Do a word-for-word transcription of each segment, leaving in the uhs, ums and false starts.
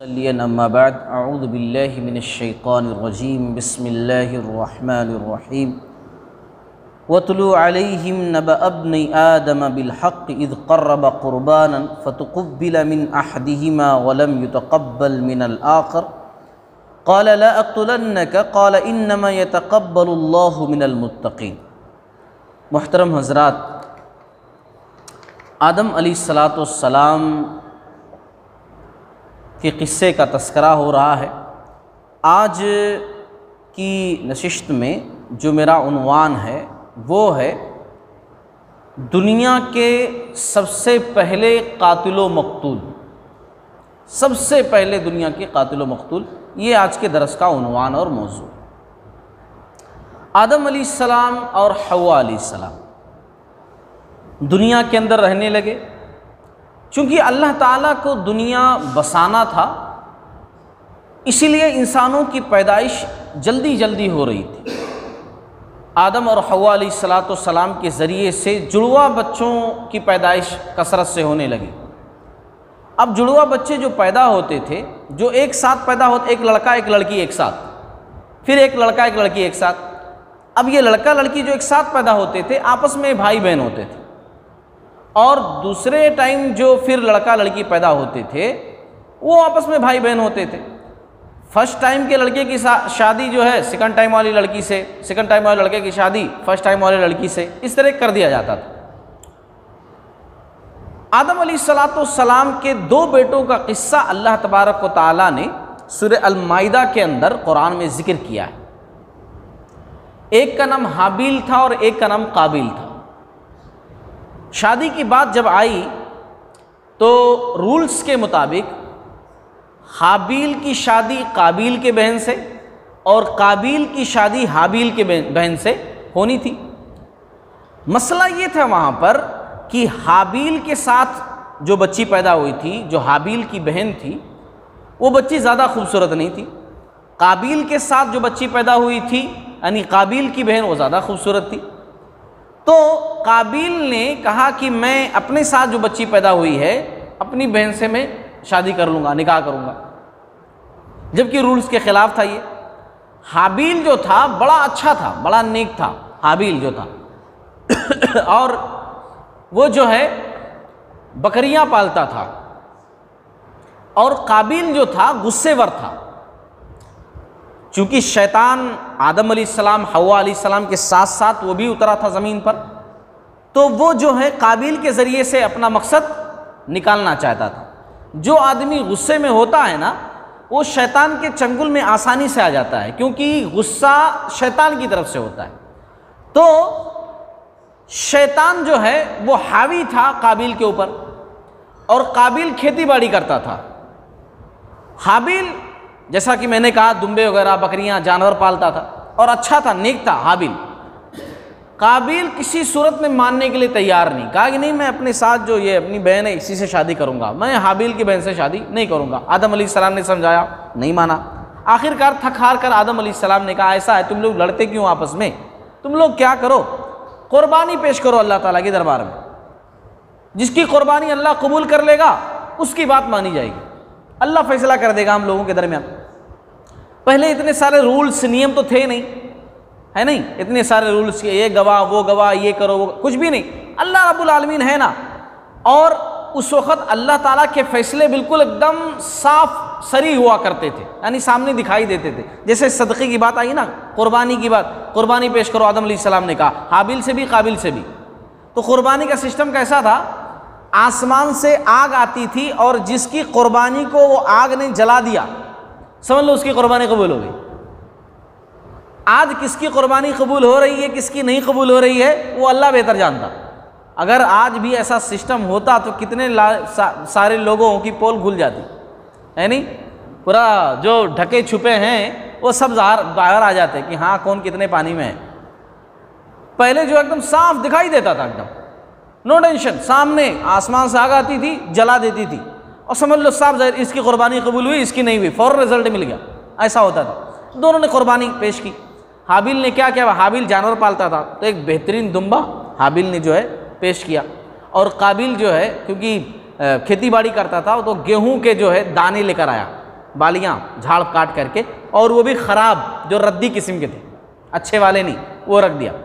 अम्मा बाद अऊज़ु बिल्लाहि मिनश्शैतानिर्रजीम बिस्मिल्लाहिर्रहमानिर्रहीम वतलु अलैहिम नबअ इब्नि आदम बिलहक़्क़ि इज़ क़र्रबा क़ुरबानन फ़तुक़ुब्बिल मिन अहदिहिमा वलम युतक़ब्बल मिनल आख़र क़ाल ला अक़्तुलन्नक क़ाल इन्नमा यतक़ब्बलुल्लाहु मिनल मुत्तक़ीन। मुहतरम हज़रात, आदम अलैहिस्सलातु वस्सलाम के क़िस्से का तस्करा हो रहा है। आज की नशिस्त में जो मेरा उन्वान है वो है दुनिया के सबसे पहले कातिल मक़तूल। सबसे पहले दुनिया के कातिल मक़तूल, ये आज के दरस का उन्वान और मौजू। आदम अलैहिस्सलाम और हव्वा अलैहिस्सलाम दुनिया के अंदर रहने लगे। चूँकि अल्लाह ताला को दुनिया बसाना था, इसीलिए इंसानों की पैदाइश जल्दी जल्दी हो रही थी। आदम और हव्वा अलैहिस्सलाम के ज़रिए से जुड़वा बच्चों की पैदाइश कसरत से होने लगी। अब जुड़वा बच्चे जो पैदा होते थे, जो एक साथ पैदा होते, एक लड़का एक लड़की एक साथ, फिर एक लड़का एक लड़की एक साथ। अब ये लड़का लड़की जो एक साथ पैदा होते थे आपस में भाई बहन होते थे, और दूसरे टाइम जो फिर लड़का लड़की पैदा होते थे वो आपस में भाई बहन होते थे। फर्स्ट टाइम के लड़के की शादी जो है सेकंड टाइम वाली लड़की से, सेकंड टाइम वाले लड़के की शादी फर्स्ट टाइम वाली लड़की से, इस तरह कर दिया जाता था। आदम अलैहिस्सलाम के दो बेटों का किस्सा अल्लाह तबारक व तआला ने सूरह अल-माइदा के अंदर कुरान में जिक्र किया है। एक का नाम हाबिल था और एक का नाम काबिल था। शादी की बात जब आई तो रूल्स के मुताबिक हाबिल की शादी काबिल के बहन से और काबिल की शादी हाबिल के बहन से होनी थी। मसला ये था वहाँ पर कि हाबिल के साथ जो बच्ची पैदा हुई थी, जो हाबिल की बहन थी, वो बच्ची ज़्यादा खूबसूरत नहीं थी। काबिल के साथ जो बच्ची पैदा हुई थी, यानी काबिल की बहन, वो ज़्यादा खूबसूरत थी। तो काबिल ने कहा कि मैं अपने साथ जो बच्ची पैदा हुई है अपनी बहन से मैं शादी कर लूँगा, निकाह करूँगा, जबकि रूल्स के ख़िलाफ़ था ये। हाबिल जो था बड़ा अच्छा था, बड़ा नेक था हाबिल जो था और वो जो है बकरियाँ पालता था, और काबिल जो था गुस्सेवर था। चूँकि शैतान आदम अलैहिस्सलाम हव्वा अलैहिस्सलाम के साथ साथ वो भी उतरा था ज़मीन पर, तो वो जो है काबिल के ज़रिए से अपना मकसद निकालना चाहता था। जो आदमी गुस्से में होता है ना, वो शैतान के चंगुल में आसानी से आ जाता है, क्योंकि गुस्सा शैतान की तरफ से होता है। तो शैतान जो है वो हावी था काबिल के ऊपर, और काबिल खेती बाड़ी करता था। हाबिल, जैसा कि मैंने कहा, दुम्बे वगैरह बकरियां जानवर पालता था और अच्छा था, नेक था हाबिल। काबिल किसी सूरत में मानने के लिए तैयार नहीं, कहा कि नहीं मैं अपने साथ जो ये अपनी बहन है इसी से शादी करूंगा, मैं हाबिल की बहन से शादी नहीं करूंगा। आदम अलैहिस्सलाम ने समझाया, नहीं माना। आखिरकार थक हार कर आदम अलैहिस्सलाम ने कहा, ऐसा है तुम लोग लड़ते क्यों आपस में, तुम लोग क्या करो, कुर्बानी पेश करो अल्लाह ताला के दरबार में। जिसकी कुर्बानी अल्लाह कबूल कर लेगा उसकी बात मानी जाएगी, अल्लाह फैसला कर देगा हम लोगों के दरमियान। पहले इतने सारे रूल्स नियम तो थे नहीं, है नहीं, इतने सारे रूल्स, ये गवाह वो गवाह, ये करो वो, कुछ भी नहीं। अल्लाह रब्बुल आलमीन है ना, और उस वक़्त अल्लाह ताला के फैसले बिल्कुल एकदम साफ सरी हुआ करते थे, यानी सामने दिखाई देते थे। जैसे सदक़े की बात आई ना, कुर्बानी की बात, कुर्बानी पेश करो आदम अलैहिस्सलाम ने कहा, हाबिल से भी काबिल से भी। तो कुर्बानी का सिस्टम कैसा था, आसमान से आग आती थी और जिसकी कुर्बानी को वो आग ने जला दिया, समझ लो उसकी कुर्बानी कबूल हो गई। आज किसकी कुर्बानी कबूल हो रही है, किसकी नहीं कबूल हो रही है, वो अल्लाह बेहतर जानता। अगर आज भी ऐसा सिस्टम होता तो कितने सा, सारे लोगों की पोल खुल जाती, है नहीं। पूरा जो ढके छुपे हैं वो सब बाहर आ जाते कि हाँ कौन कितने पानी में है। पहले जो एकदम साफ दिखाई देता था, एकदम नो टेंशन, सामने आसमान से आग आती थी, जला देती थी, और समझ लो साफ जाहिर इसकी कुर्बानी कबूल हुई, इसकी नहीं हुई, फौरन रिजल्ट मिल गया। ऐसा होता था। दोनों ने कुर्बानी पेश की। हाबिल ने क्या किया, हाबिल जानवर पालता था, तो एक बेहतरीन दुम्बा हाबिल ने जो है पेश किया, और काबिल जो है क्योंकि खेती बाड़ी करता था तो गेहूं के जो है दाने लेकर आया, बालियाँ झाड़ काट करके, और वो भी ख़राब जो रद्दी किस्म के थे, अच्छे वाले नहीं, वो रख दिया।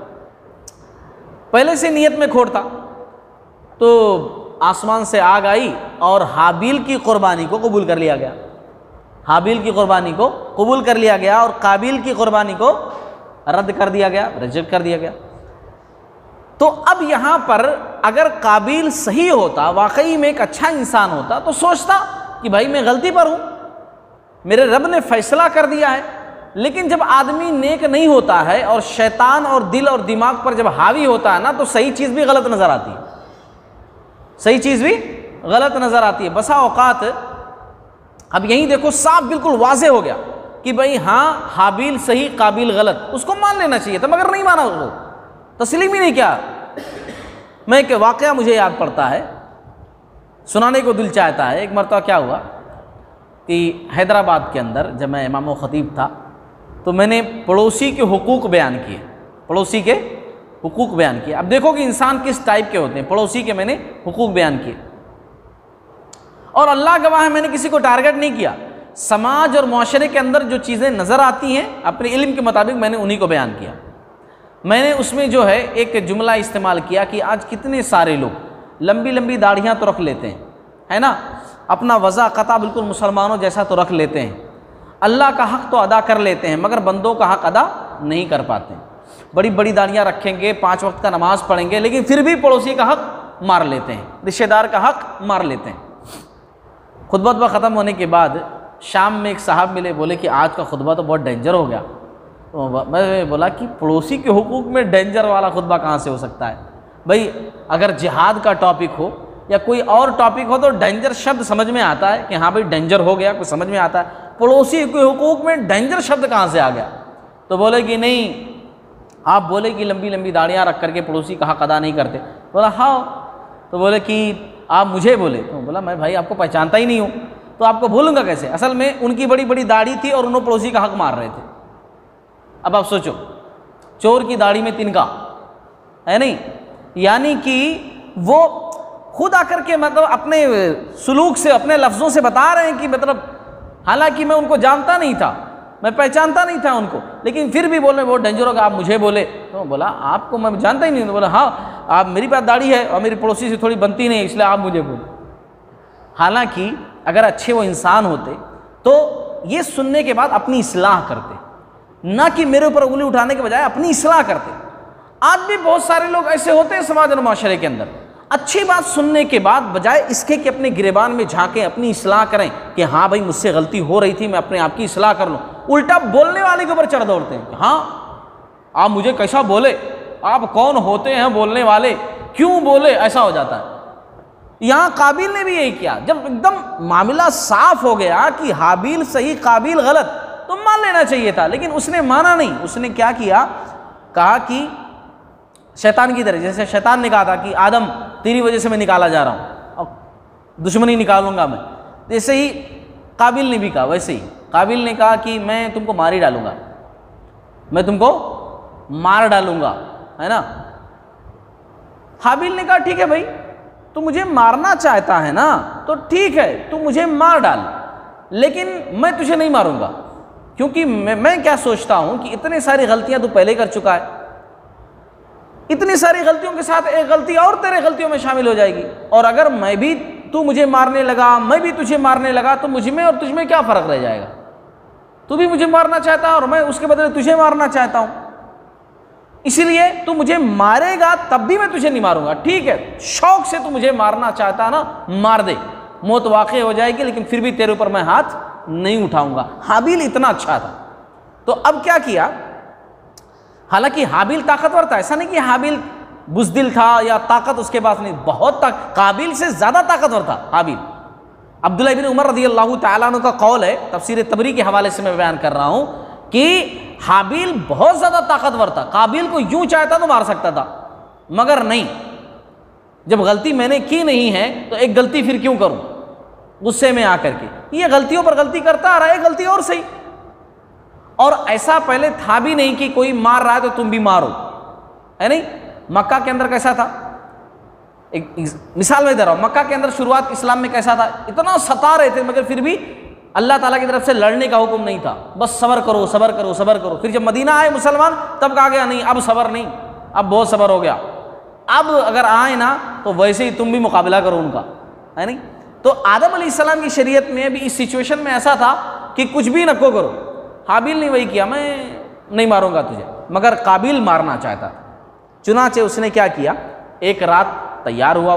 पहले से नियत में खोट था, तो आसमान से आग आई और हाबिल की कुर्बानी को कबूल कर लिया गया। हाबिल की कुर्बानी को कबूल कर लिया गया और काबिल की कुर्बानी को रद्द कर दिया गया, रिजेक्ट कर दिया गया। तो अब यहाँ पर अगर काबिल सही होता, वाकई में एक अच्छा इंसान होता, तो सोचता कि भाई मैं गलती पर हूँ, मेरे रब ने फैसला कर दिया है। लेकिन जब आदमी नेक नहीं होता है और शैतान और दिल और दिमाग पर जब हावी होता है ना, तो सही चीज़ भी गलत नज़र आती है, सही चीज़ भी गलत नज़र आती है। बसा औकात अब यहीं देखो साफ बिल्कुल वाजे हो गया कि भाई हाँ, हाबिल सही काबिल गलत, उसको मान लेना चाहिए था, मगर नहीं माना, उसको तस्लीम ही नहीं किया। मैं एक वाक़या मुझे याद पड़ता है, सुनाने को दिल चाहता है। एक मरतबा क्या हुआ कि हैदराबाद के अंदर जब मैं इमाम ख़तीब था, तो मैंने पड़ोसी के हुकूक बयान किए, पड़ोसी के हुकूक बयान किए। अब देखो कि इंसान किस टाइप के होते हैं। पड़ोसी के मैंने हुकूक बयान किए, और अल्लाह गवाह है मैंने किसी को टारगेट नहीं किया। समाज और माशरे के अंदर जो चीज़ें नज़र आती हैं अपने इल्म के मुताबिक मैंने उन्हीं को बयान किया। मैंने उसमें जो है एक जुमला इस्तेमाल किया कि आज कितने सारे लोग लंबी लंबी दाढ़ियाँ तो रख लेते हैं, है ना, अपना वज़ा क़ता बिल्कुल मुसलमानों जैसा तो रख लेते हैं, अल्लाह का हक़ तो अदा कर लेते हैं, मगर बंदों का हक़ अदा नहीं कर पाते। बड़ी बड़ी दाढ़ियाँ रखेंगे, पाँच वक्त का नमाज़ पढ़ेंगे, लेकिन फिर भी पड़ोसी का हक़ मार लेते हैं, रिश्तेदार का हक़ मार लेते हैं। खुतबा ख़त्म होने के बाद शाम में एक साहब मिले, बोले कि आज का खुतबा तो बहुत डेंजर हो गया। तो मैं बोला कि पड़ोसी के हुकूक में डेंजर वाला खुतबा कहाँ से हो सकता है भाई? अगर जिहाद का टॉपिक हो या कोई और टॉपिक हो तो डेंजर शब्द समझ में आता है कि हाँ भाई डेंजर हो गया, कुछ समझ में आता है। पड़ोसी के हुकूक में डेंजर शब्द कहाँ से आ गया? तो बोले कि नहीं, आप बोले कि लंबी लंबी दाढ़ियाँ रख करके पड़ोसी का हक़ अदा नहीं करते। बोला हाँ। तो बोले कि आप मुझे बोले। तो बोला मैं भाई आपको पहचानता ही नहीं हूँ, तो आपको भूलूंगा कैसे? असल में उनकी बड़ी बड़ी दाढ़ी थी और उन्होंने पड़ोसी का हक़ मार रहे थे। अब आप सोचो, चोर की दाढ़ी में तिनका है नहीं, यानी कि वो खुद आकर के मतलब अपने सुलूक से, अपने लफ्ज़ों से बता रहे हैं कि मतलब हालांकि मैं उनको जानता नहीं था, मैं पहचानता नहीं था उनको, लेकिन फिर भी बोल रहे बहुत डेंजर होगा, आप मुझे बोले। तो बोला आपको मैं जानता ही नहीं। तो बोला हाँ, आप मेरी पास दाढ़ी है और मेरी पड़ोसी से थोड़ी बनती नहीं, इसलिए आप मुझे बोले। हालांकि अगर अच्छे वो इंसान होते तो ये सुनने के बाद अपनी इस्लाह करते, ना कि मेरे ऊपर उंगली उठाने के बजाय अपनी इस्लाह करते। आज भी बहुत सारे लोग ऐसे होते हैं समाज और माशरे के अंदर, अच्छी बात सुनने के बाद बजाय इसके कि अपने गिरेबान में झांकें, अपनी इस्लाह करें कि हाँ भाई मुझसे गलती हो रही थी, मैं अपने आप की इस्लाह कर लूँ, उल्टा बोलने वाले के ऊपर चढ़ दौड़ते हैं। हाँ आप मुझे कैसा बोले, आप कौन होते हैं बोलने वाले, क्यों बोले, ऐसा हो जाता है। यहाँ काबिल ने भी यही किया। जब एकदम मामला साफ हो गया कि हाबिल सही काबिल गलत, तो मान लेना चाहिए था, लेकिन उसने माना नहीं। उसने क्या किया, कहा कि शैतान की तरह, जैसे शैतान ने कहा था कि आदम तेरी वजह से मैं निकाला जा रहा हूँ, अब दुश्मनी निकालूंगा मैं, जैसे ही काबिल ने भी कहा वैसे ही काबिल ने कहा कि मैं तुमको मार ही डालूंगा, मैं तुमको मार डालूंगा, है ना। हाबिल ने कहा ठीक है भाई, तू मुझे मारना चाहता है ना, तो ठीक है तू मुझे मार डाल, लेकिन मैं तुझे नहीं मारूंगा, क्योंकि मैं, मैं क्या सोचता हूं कि इतनी सारी गलतियां तू पहले कर चुका है, इतनी सारी गलतियों के साथ एक गलती और तेरे गलतियों में शामिल हो जाएगी, और अगर मैं भी, तू मुझे मारने लगा, मैं भी तुझे मारने लगा, तो मुझ में और तुझ में क्या फ़र्क रह जाएगा? तू भी मुझे मारना चाहता है और मैं उसके बदले तुझे मारना चाहता हूँ, इसलिए तू मुझे मारेगा तब भी मैं तुझे नहीं मारूंगा। ठीक है, शौक से तू मुझे मारना चाहता है ना, मार दे, मौत वाक़ई हो जाएगी, लेकिन फिर भी तेरे ऊपर मैं हाथ नहीं उठाऊंगा। हाबिल इतना अच्छा था, तो अब क्या किया, हालांकि हाबिल ताकतवर था, ऐसा नहीं कि हाबिल बुज़दिल था या ताकत उसके पास नहीं, बहुत ताकत, काबिल से ज़्यादा ताकतवर था हाबिल। अब्दुल्लाह इब्न उमर रज़ी अल्लाह तआला अन्हु का कौल है, तफसीर तबरी के हवाले से मैं बयान कर रहा हूँ कि हाबिल बहुत ज़्यादा ताकतवर था, काबिल को यूं चाहता तो मार सकता था, मगर नहीं, जब गलती मैंने की नहीं है तो एक गलती फिर क्यों करूं, गुस्से में आकर के ये गलतियों पर गलती करता आ रहा है, गलती और सही। और ऐसा पहले था भी नहीं कि कोई मार रहा है तो तुम भी मारो, है नहीं। मक्का के अंदर कैसा था, एक मिसाल में दे रहा हूं, मक्का के अंदर शुरुआत इस्लाम में कैसा था, इतना सता रहे थे मगर फिर भी अल्लाह ताला की तरफ से लड़ने का हुक्म नहीं था, बस सब्र करो सब्र करो सब्र करो। फिर जब मदीना आए मुसलमान तब कहा गया नहीं अब सब्र नहीं, अब बहुत सब्र हो गया, अब अगर आए ना तो वैसे ही तुम भी मुकाबला करो उनका, है नहीं। तो आदम अलैहिस्सलाम की शरीयत में भी इस सिचुएशन में ऐसा था कि कुछ भी नको करो। हाबिल ने वही किया, मैं नहीं मारूंगा तुझे, मगर काबिल मारना चाहता था। चुनाचे उसने क्या किया, एक रात तैयार हुआ,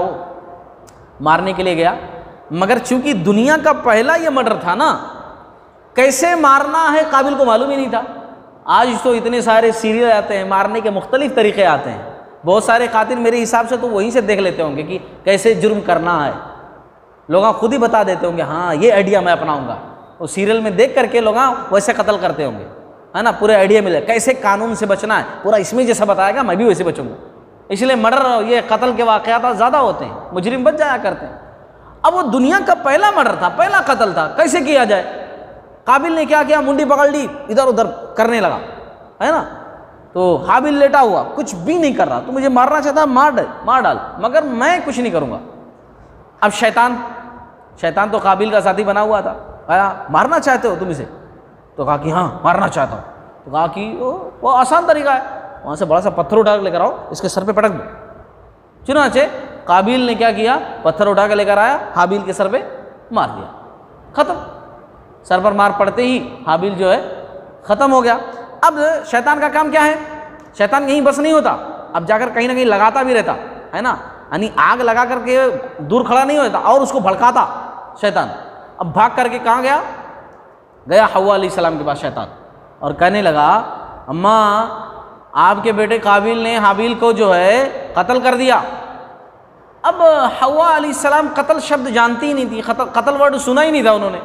वो मारने के लिए गया, मगर चूंकि दुनिया का पहला ये मर्डर था ना, कैसे मारना है काबिल को मालूम ही नहीं था। आज तो इतने सारे सीरियल आते हैं, मारने के मुख्तलिफ तरीके आते हैं, बहुत सारे कातिल मेरे हिसाब से तो वहीं से देख लेते होंगे कि कैसे जुर्म करना है, लोग खुद ही बता देते होंगे हाँ ये आइडिया मैं अपनाऊंगा। वो सीरियल में देख करके लोग वैसे कत्ल करते होंगे, है ना, पूरे आइडिया मिले कैसे कानून से बचना है, पूरा इसमें जैसा बताएगा मैं भी वैसे बचूंगा। इसलिए मर्डर ये कत्ल के वाक़यात ज़्यादा होते हैं, मुजरिम बच जाया करते हैं। अब वो दुनिया का पहला मर्डर था, पहला कत्ल था, कैसे किया जाए। काबिल ने क्या किया, मुंडी पकड़ ली, इधर उधर करने लगा, है ना। तो हाबिल लेटा हुआ, कुछ भी नहीं कर रहा, तो मुझे मारना चाहता मार दे मार डाल, मगर मैं कुछ नहीं करूँगा। अब शैतान शैतान तो काबिल का साथी बना हुआ था, आया मारना चाहते हो तुम इसे, तो कहा कि हाँ मारना चाहता हूँ। तो कहा कि वो, वो आसान तरीका है, वहाँ से बड़ा सा पत्थर उठा कर लेकर आओ, इसके सर पे पटक दो। चुनाचे काबिल ने क्या किया, पत्थर उठा कर लेकर आया, हाबिल के सर पे मार दिया, खत्म। सर पर मार पड़ते ही हाबिल जो है ख़त्म हो गया। अब शैतान का काम क्या है, शैतान यहीं बस नहीं होता, अब जाकर कहीं ना कहीं लगाता भी रहता, है ना, यानी आग लगा करके दूर खड़ा नहीं होता और उसको भड़काता शैतान। अब भाग करके कहाँ गया, गया हव्वा अलैहिस्सलाम के पास शैतान, और कहने लगा अम्मा आपके बेटे काबिल ने हाबिल को जो है कत्ल कर दिया। अब हव्वा अलैहिस्सलाम कत्ल शब्द जानती ही नहीं थी, कत्ल वर्ड सुना ही नहीं था उन्होंने।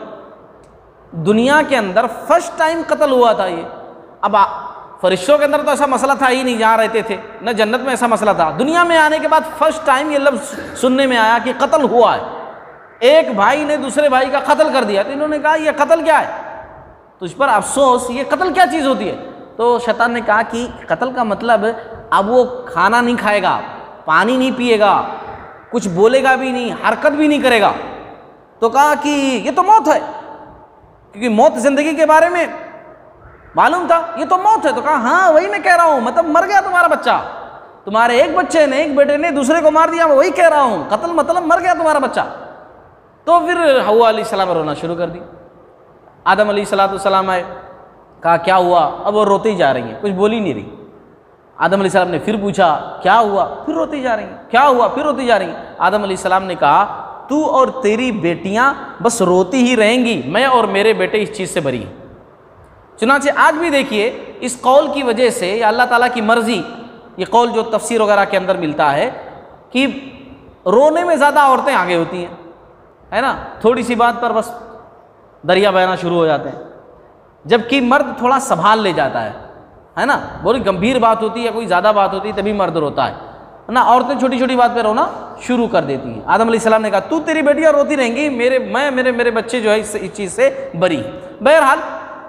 दुनिया के अंदर फर्स्ट टाइम कत्ल हुआ था ये। अब फरिश्तों के अंदर तो ऐसा मसला था ही नहीं, जहाँ रहते थे न जन्नत में ऐसा मसला था। दुनिया में आने के बाद फर्स्ट टाइम ये लफ्ज़ सुनने में आया कि कत्ल हुआ है, एक भाई ने दूसरे भाई का कत्ल कर दिया। तो इन्होंने कहा ये कत्ल क्या है, तो इस पर अफसोस, ये कत्ल क्या चीज़ होती है। तो शैतान ने कहा कि कत्ल का मतलब अब वो खाना नहीं खाएगा, पानी नहीं पिएगा, कुछ बोलेगा भी नहीं, हरकत भी नहीं करेगा। तो कहा कि ये तो मौत है, क्योंकि मौत ज़िंदगी के बारे में मालूम था, ये तो मौत है। तो कहा हाँ वही मैं कह रहा हूँ, मतलब मर गया तुम्हारा बच्चा, तुम्हारे एक बच्चे ने, एक बेटे ने दूसरे को मार दिया, मैं वही कह रहा हूँ, कत्ल मतलब मर गया तुम्हारा बच्चा। तो फिर हव्वा अलैहिस्सलाम रोना शुरू कर दी। आदम अलैहिस्सलाम आए, कहा क्या हुआ, अब वो रोती जा रही हैं, कुछ बोल ही नहीं रही। आदम अलैहिस्सलाम ने फिर पूछा क्या हुआ, फिर रोती जा रही हैं, क्या हुआ, फिर रोती जा रही हैं। आदम अलैहिस्सलाम ने कहा तू और तेरी बेटियां बस रोती ही रहेंगी, मैं और मेरे बेटे इस चीज़ से बरी हैं। चुनांचे आज भी देखिए इस कौल की वजह से, या अल्लाह ताला की मर्जी, ये कौल जो तफसीर वगैरह के अंदर मिलता है कि रोने में ज़्यादा औरतें आगे होती हैं, है ना, थोड़ी सी बात पर बस दरिया बहना शुरू हो जाते हैं, जबकि मर्द थोड़ा संभाल ले जाता है, है ना, बहुत गंभीर बात होती है, कोई ज़्यादा बात होती है तभी मर्द रोता है ना। औरतें छोटी छोटी बात पे रोना शुरू कर देती हैं। आदम अलैहिस्सलाम ने कहा तू तेरी बेटियां रोती रहेंगी, मेरे मैं मेरे मेरे बच्चे जो है इस, इस चीज़ से बरी। बहरहाल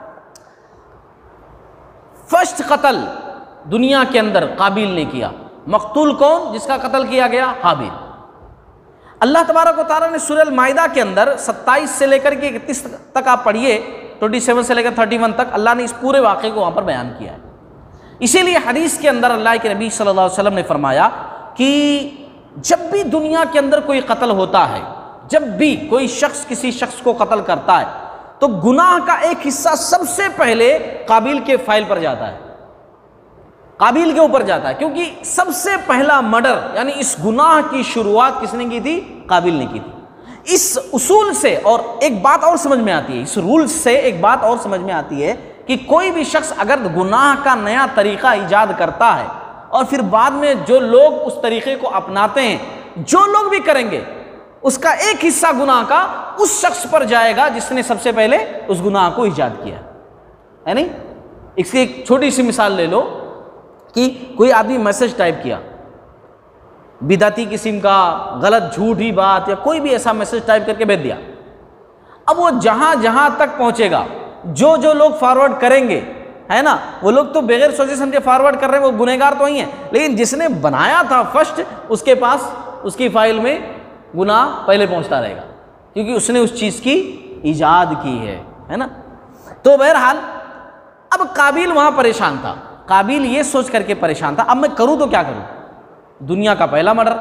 फर्स्ट कत्ल दुनिया के अंदर काबिल ने किया। मकतूल कौन, जिसका कत्ल किया गया, हाबिल। अल्लाह तबारक व तआला ने सूरह अल-माइदा के अंदर सत्ताईस से लेकर के इकतीस तक आप पढ़िए, सत्ताईस से लेकर इकतीस तक अल्लाह ने इस पूरे वाक़े को वहाँ पर बयान किया है। इसीलिए हदीस के अंदर अल्लाह के नबी सल्लल्लाहु अलैहि वसल्लम ने फरमाया कि जब भी दुनिया के अंदर कोई कत्ल होता है, जब भी कोई शख्स किसी शख्स को कत्ल करता है, तो गुनाह का एक हिस्सा सबसे पहले काबिल के फाइल पर जाता है, काबिल के ऊपर जाता है, क्योंकि सबसे पहला मर्डर यानी इस गुनाह की शुरुआत किसने की थी, काबिल ने की थी। इस उसूल से और एक बात और समझ में आती है, इस रूल से एक बात और समझ में आती है कि कोई भी शख्स अगर गुनाह का नया तरीका ईजाद करता है और फिर बाद में जो लोग उस तरीके को अपनाते हैं, जो लोग भी करेंगे, उसका एक हिस्सा गुनाह का उस शख्स पर जाएगा जिसने सबसे पहले उस गुनाह को ईजाद किया, है नहीं। इसकी एक छोटी सी मिसाल ले लो कि कोई आदमी मैसेज टाइप किया, बिदाती किस्म का गलत झूठी बात या कोई भी ऐसा मैसेज टाइप करके भेज दिया। अब वो जहां जहां तक पहुंचेगा, जो जो लोग फॉरवर्ड करेंगे, है ना, वो लोग तो बगैर सोचे समझे फॉरवर्ड कर रहे हैं, वो गुनहगार तो ही हैं, लेकिन जिसने बनाया था फर्स्ट, उसके पास उसकी फाइल में गुनाह पहले पहुंचता रहेगा, क्योंकि उसने उस चीज़ की ईजाद की है, है ना। तो बहरहाल अब काबिल वहाँ परेशान था, काबिल ये सोच करके परेशान था अब मैं करूँ तो क्या करूँ, दुनिया का पहला मर्डर।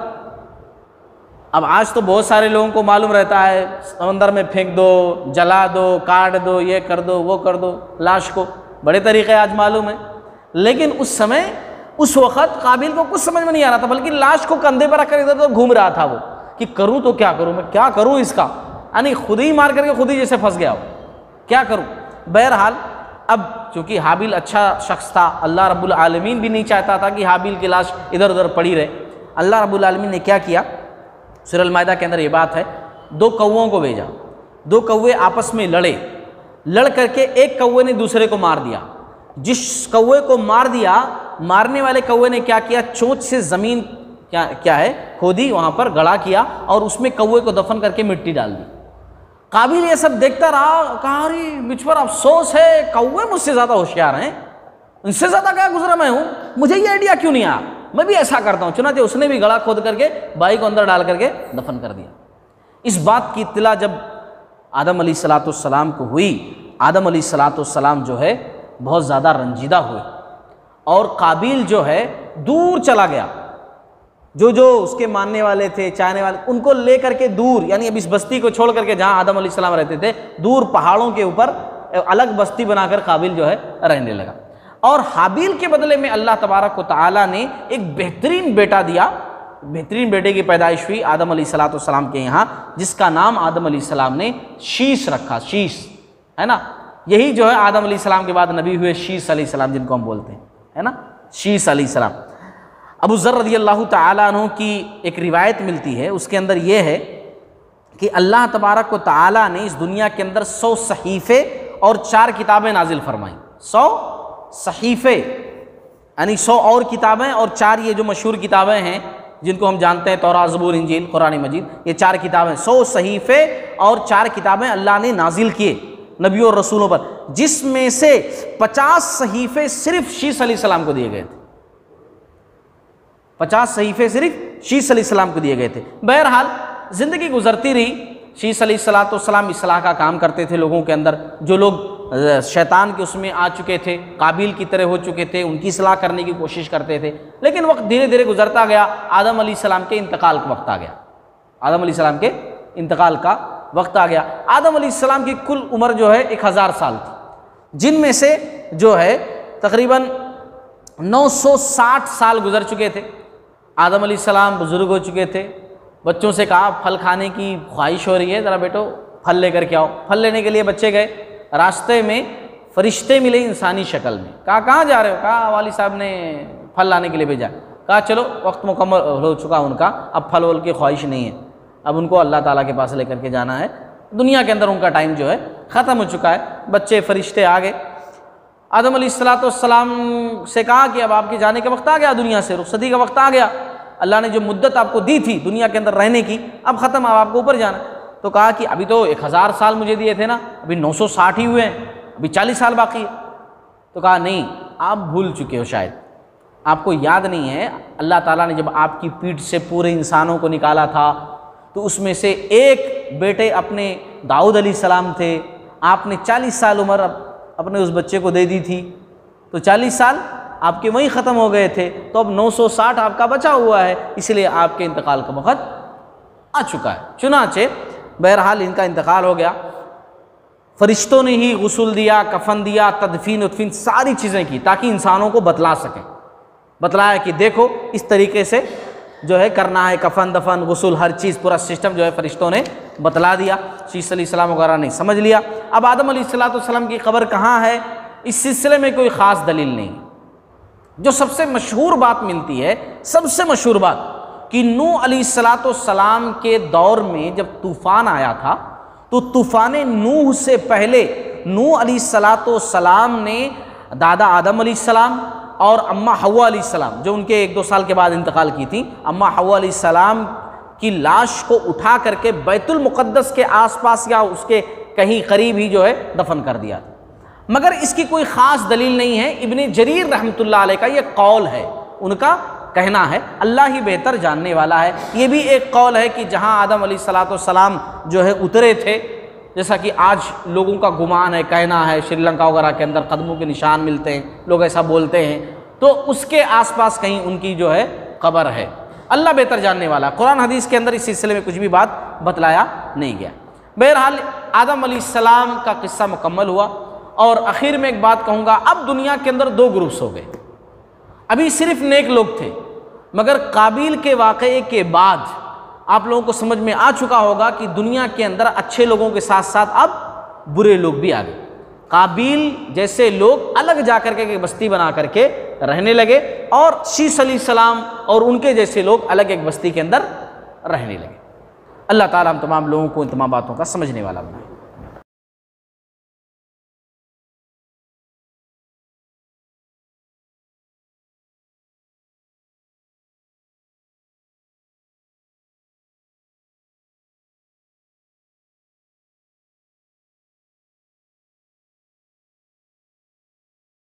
अब आज तो बहुत सारे लोगों को मालूम रहता है समंदर में फेंक दो, जला दो, काट दो, ये कर दो, वो कर दो, लाश को बड़े तरीक़े आज मालूम है। लेकिन उस समय उस वक़्त काबिल को कुछ समझ में नहीं आ रहा था, बल्कि लाश को कंधे पर रखकर इधर उधर घूम रहा था वो कि करूँ तो क्या करूँ, मैं क्या करूँ इसका, यानी खुद ही मार करके खुद ही जैसे फंस गया हो, क्या करूँ। बहरहाल अब चूँकि हाबिल अच्छा शख्स था, अल्लाह रब्बुल आलमीन भी नहीं चाहता था कि हाबिल की लाश इधर उधर पड़ी रहे। अल्लाह रब्बुल आलमीन ने क्या किया, सूरह अल-माइदा के अंदर ये बात है, दो कौवों को भेजा, दो कौवे आपस में लड़े, लड़ करके एक कौवे ने दूसरे को मार दिया। जिस कौवे को मार दिया, मारने वाले कौवे ने क्या किया, चोंच से ज़मीन क्या क्या है खोदी, वहाँ पर गड़ा किया और उसमें कौवे को दफन करके मिट्टी डाल दी। काबिल ये सब देखता रहा, कहा अरे मुझ पर अफसोस है, कौवे मुझसे ज़्यादा होशियार हैं, उनसे ज़्यादा क्या गुजरा मैं हूँ, मुझे ये आइडिया क्यों नहीं आया, मैं भी ऐसा करता हूँ। चुनाचे उसने भी गड़ा खोद करके बाई को अंदर डाल करके दफन कर दिया। इस बात की इत्तला जब आदम अलैहिस्सलाम को हुई, आदम अलैहिस्सलाम जो है बहुत ज़्यादा रंजीदा हुए और काबिल जो है दूर चला गया। जो जो उसके मानने वाले थे, चाहने वाले, उनको ले करके दूर, यानी अब इस बस्ती को छोड़ करके जहाँ आदम अलैहिस्सलाम रहते थे, दूर पहाड़ों के ऊपर अलग बस्ती बनाकर काबिल जो है रहने लगा। और हाबिल के बदले में अल्लाह तबारक व तआला ने एक बेहतरीन बेटा दिया, बेहतरीन बेटे की पैदाइश हुई आदम अलैहिस्सलाम के यहाँ, जिसका नाम आदम अलैहिस्सलाम ने शीश रखा, शीश, है ना। यही जो है आदम अलैहिस्सलाम के बाद नबी हुए शीश अलैहिस्सलाम, जिनको हम बोलते हैं, है ना, शीश अलैहिस्सलाम। अबू ज़र रज़ियल्लाहु तआला अन्हु की एक रिवायत मिलती है, उसके अंदर यह है कि अल्लाह तबारक व तआला ने इस दुनिया के अंदर सौ सहीफ़े और चार किताबें नाजिल फरमाई। सौ सहीफ़े यानी सौ और किताबें और चार ये जो मशहूर किताबें हैं जिनको हम जानते हैं, तौरात, ज़बूर, इंजील, कुरान मजीद, ये चार किताबें, सौ सहीफ़े और चार किताबें अल्लाह ने नाजिल किए नबियों और रसूलों पर, जिसमें से पचास सहीफ़े सिर्फ शीश अलैहिस्सलाम को दिए गए थे। पचास सहीफ़े सिर्फ शीश अलैहिस्सलाम को दिए गए थे। बहरहाल ज़िंदगी गुजरती रही, शीश अलैहिस्सलाम इस्लाह का काम करते थे लोगों के अंदर, जो लोग शैतान के उसमें आ चुके थे, काबिल की तरह हो चुके थे, उनकी इस्लाह करने की कोशिश करते थे। लेकिन वक्त धीरे धीरे गुजरता गया, आदम अलैहिस्सलाम के इंतकाल का वक्त आ गया, आदम अलैहिस्सलाम के इंतकाल का वक्त आ गया। आदम अलैहिस्सलाम की कुल उम्र जो है एक हज़ार साल थी, जिनमें से जो है तकरीबन नौ सौ साठ साल गुजर चुके थे। आदम अलैहिस्सलाम बुज़ुर्ग हो चुके थे, बच्चों से कहा फल खाने की ख्वाहिश हो रही है, ज़रा बेटो फल लेकर के आओ। फल लेने के लिए बच्चे गए, रास्ते में फरिश्ते मिले इंसानी शक्ल में। कहा कहाँ जा रहे हो, कहा वाली साहब ने फल लाने के लिए भेजा। कहा चलो वक्त मुकम्मल हो चुका उनका, अब फल वल की ख्वाहिश नहीं है, अब उनको अल्लाह ताला के पास लेकर के जाना है, दुनिया के अंदर उनका टाइम जो है ख़त्म हो चुका है। बच्चे फरिश्ते आ गए, आदम अलैहिस्सलाम से कहा कि अब आपके जाने का वक्त आ गया, दुनिया से रुखसती का वक्त आ गया, अल्लाह ने जो मुद्दत आपको दी थी दुनिया के अंदर रहने की अब ख़त्म, अब आपको ऊपर जाना। तो कहा कि अभी तो एक हज़ार साल मुझे दिए थे ना, अभी नौ सौ साठ ही हुए हैं, अभी चालीस साल बाकी है। तो कहा नहीं, आप भूल चुके हो, शायद आपको याद नहीं है, अल्लाह ताला ने जब आपकी पीठ से पूरे इंसानों को निकाला था तो उसमें से एक बेटे अपने दाऊद अलैहिस्सलाम थे, आपने चालीस साल उम्र अपने उस बच्चे को दे दी थी, तो चालीस साल आपके वहीं ख़त्म हो गए थे, तो अब नौ सौ साठ आपका बचा हुआ है, इसलिए आपके इंतकाल का वक़्त आ चुका है। चुनाचे बहरहाल इनका इंतकाल हो गया। फरिश्तों ने ही गुस्ल दिया, कफन दिया, तदफीन उदफीन सारी चीज़ें की ताकि इंसानों को बतला सकें। बतलाया कि देखो इस तरीके से जो है करना है, कफन दफन गुस्ल हर चीज़ पूरा सिस्टम जो है फरिश्तों ने बतला दिया। शीश अलैहिस्सलाम वगैरह ने समझ लिया। अब आदम अलैहिस्सलाम की ख़बर कहाँ है, इस सिलसिले में कोई ख़ास दलील नहीं। जो सबसे मशहूर बात मिलती है, सबसे मशहूर बात कि नूह अलैहिस्सलाम के दौर में जब तूफ़ान आया था तो तूफ़ान नूह से पहले नूह अलैहिस्सलाम ने दादा आदम अलैहिस्सलाम और अम्मा हव्वा अलैहिस्सलाम, जो उनके एक दो साल के बाद इंतकाल की थी, अम्मा हव्वा अलैहिस्सलाम की लाश को उठा करके बैतुल मुक़द्दस के आसपास या उसके कहीं करीब ही जो है दफन कर दिया था। मगर इसकी कोई ख़ास दलील नहीं है। इब्ने जरीर रहमतुल्लाह अलैह का ये कौल है, उनका कहना है, अल्लाह ही बेहतर जानने वाला है। ये भी एक कौल है कि जहाँ आदम अलैहिस्सलाम जो है उतरे थे जैसा कि आज लोगों का गुमान है, कहना है श्रीलंका वगैरह के अंदर कदमों के निशान मिलते हैं, लोग ऐसा बोलते हैं, तो उसके आसपास कहीं उनकी जो है कब्र है। अल्लाह बेहतर जानने वाला। कुरान हदीस के अंदर इस सिलसिले में कुछ भी बात बतलाया नहीं गया। बहरहाल आदम अलैहिस्सलाम का किस्सा मुकम्मल हुआ और आखिर में एक बात कहूँगा, अब दुनिया के अंदर दो ग्रुप्स हो गए। अभी सिर्फ नेक लोग थे, मगर काबिल के वाक़ये के बाद आप लोगों को समझ में आ चुका होगा कि दुनिया के अंदर अच्छे लोगों के साथ साथ अब बुरे लोग भी आ गए। काबिल जैसे लोग अलग जा कर के बस्ती बना करके रहने लगे और शीश अलैहिस्सलाम और उनके जैसे लोग अलग एक बस्ती के अंदर रहने लगे। अल्लाह ताला हम तमाम लोगों को इन तमाम बातों का समझने वाला बनाए।